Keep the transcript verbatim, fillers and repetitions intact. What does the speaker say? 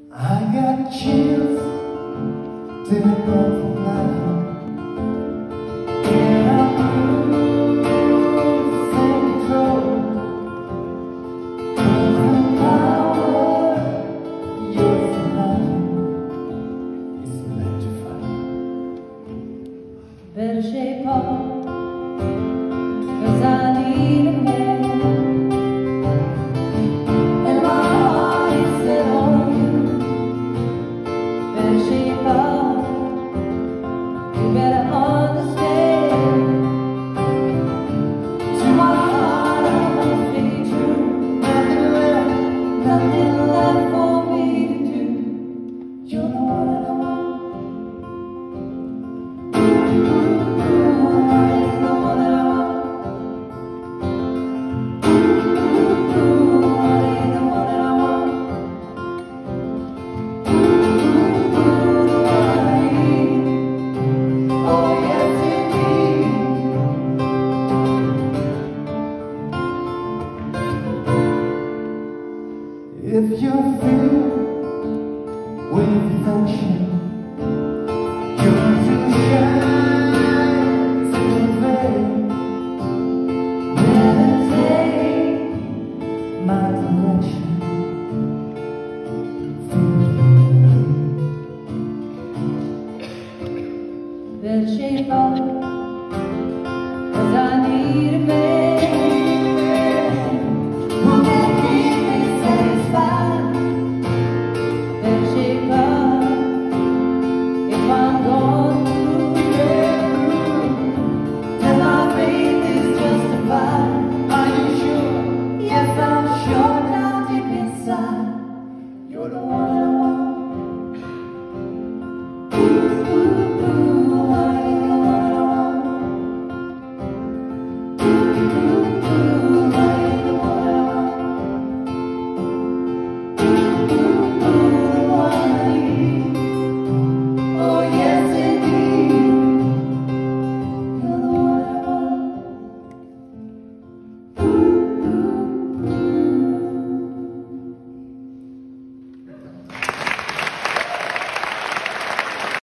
I got chills to the breath of life. And I'm losing control. Cause the power you're tonight is electrifying. Better shape up, cause I need a man. And my heart is set on you. Better shape up, you better understand. To my heart I must stay true. Nothing left, nothing left for me to do. You're the one that I want. If you feel with